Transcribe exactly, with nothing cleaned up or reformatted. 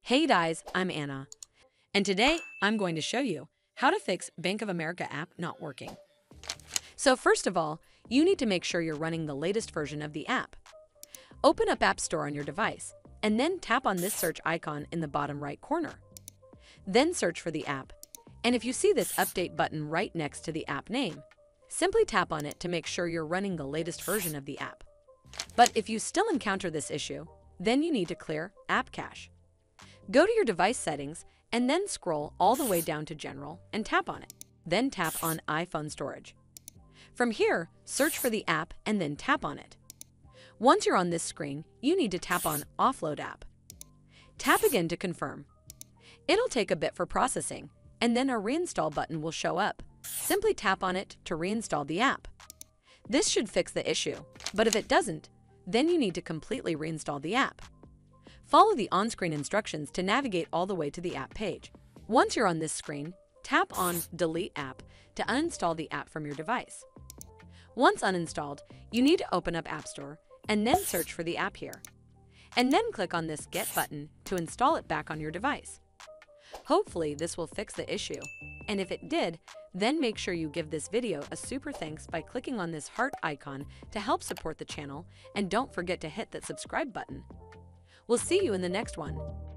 Hey guys, I'm Anna, and today I'm going to show you how to fix Bank of America app not working. So first of all, you need to make sure you're running the latest version of the app. Open up App Store on your device, and then tap on this search icon in the bottom right corner. Then search for the app, and if you see this update button right next to the app name, simply tap on it to make sure you're running the latest version of the app. But if you still encounter this issue, then you need to clear App Cache. Go to your device settings and then scroll all the way down to General and tap on it. Then tap on iPhone Storage. From here, search for the app and then tap on it. Once you're on this screen, you need to tap on Offload App. Tap again to confirm. It'll take a bit for processing, and then a Reinstall button will show up. Simply tap on it to reinstall the app. This should fix the issue, but if it doesn't, then you need to completely reinstall the app. Follow the on-screen instructions to navigate all the way to the app page. Once you're on this screen, tap on Delete App to uninstall the app from your device. Once uninstalled, you need to open up App Store and then search for the app here. And then click on this Get button to install it back on your device. Hopefully this will fix the issue, and if it did, then make sure you give this video a super thanks by clicking on this heart icon to help support the channel, and don't forget to hit that subscribe button. We'll see you in the next one.